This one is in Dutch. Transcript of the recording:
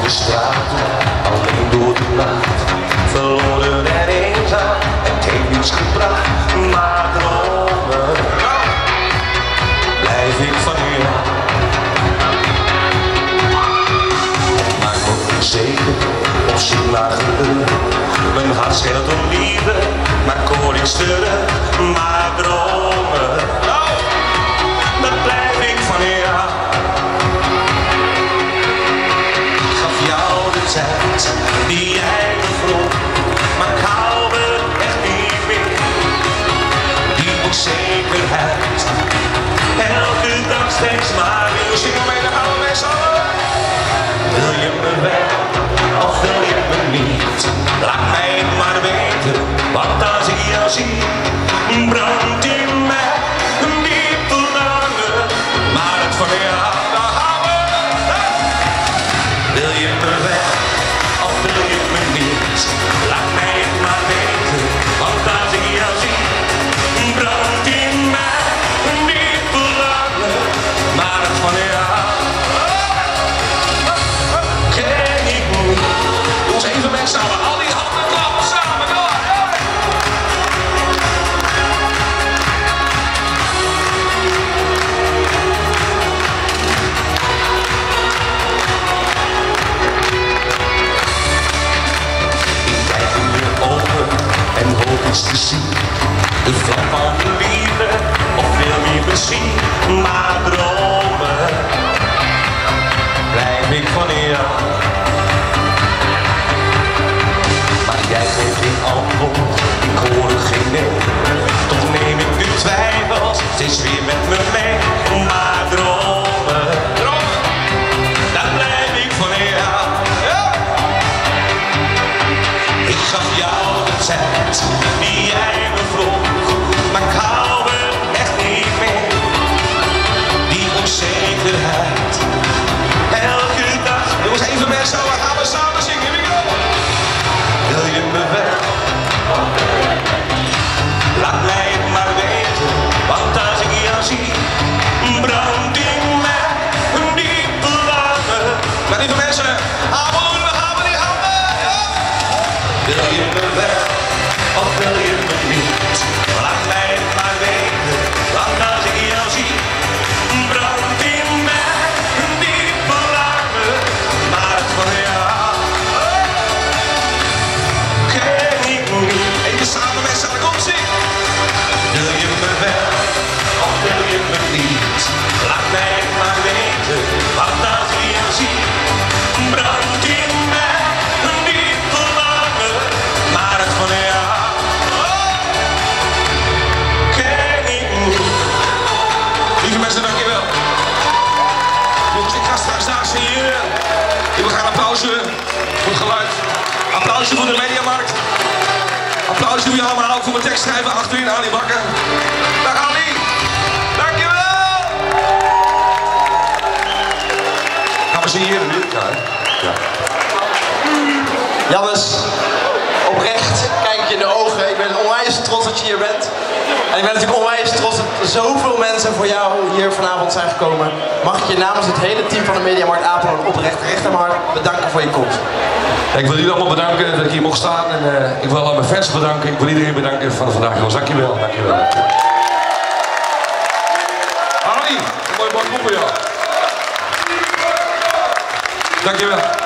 de straat, alleen door de nacht. Verloren en eenzaam, het heeft niets gebracht. Maar dromen, blijf ik van u aan. Het maakt me onzeker, op zoek naar geluk. Mijn hart scheelt om liefde, maar kon ik sturen. Maar dromen, dat blijf ik van u aan. Tijd die jij me vroeg, maar ik hou het echt niet meer. Die onzekerheid, elke dag steeds maar weer. Zing maar mee, dan gaan we mee samen. Wil je me wel, of wil je me niet? Laat mij het maar weten, want als ik jou zie, brandt in mij een diep verlangen. Maar het van jou, daar gaan we. Wil je me wel? Wil je me niet? Laat mij het maar weten, want als ik jou zie, brandt in mij een diep verlangen. Maar het van jou ken ik niet. Doe eens even mee samen, al die handen klappen samen, door! En hoop iets te zien, de vlam van de liefde, of wil je misschien, maar dromen, blijf ik van jou. Maar jij geeft geen antwoord, ik hoor geen nee, toch neem ik de twijfels steeds weer met me mee, maar dromen, daar blijf ik van jou. Ik gaf jou de tijd die jij me vroeg, maar ik hou het echt niet meer. Die onzekerheid, elke dag. Doe eens even mee zo, gaan we samen zingen. Here we go. Wil je me wel? Laat mij het maar weten, want als ik jou zie, brandt in mij een diep verlangen. Maar lieve mensen, wil je me wel, of wil je me niet? Laat mij het maar weten, want als ik jou zie, brandt in mij een diep verlangen. Maar het van jou ken ik niet. Even samen met z'n allen, kom zing. Wil je me wel, of wil je me niet? Laat mij het maar weten, want als ik jou zie, brandt in mij. Maar het van jou ken ik niet. Lieve mensen, dankjewel. Jongens, ik ga straks daar signeren. We gaan applausje voor het geluid. Applausje voor de Mediamarkt. Applausje voor jullie allemaal, ook voor mijn tekstschrijver achterin, Ali Bakker. Dag Ali. Dankjewel. Gaan we signeren nu? Ja. Jannes, oprecht kijk ik je in de ogen. Ik ben onwijs trots dat je hier bent. En ik ben natuurlijk onwijs trots dat zoveel mensen voor jou hier vanavond zijn gekomen. Mag ik je namens het hele team van de Mediamarkt Apeldoorn oprecht bedanken voor je komst. Ik wil jullie allemaal bedanken dat ik hier mocht staan. En ik wil al mijn fans bedanken. Ik wil iedereen bedanken van vandaag. Dankjewel. Dankjewel. Harry, een mooi bak voor jou. Dankjewel.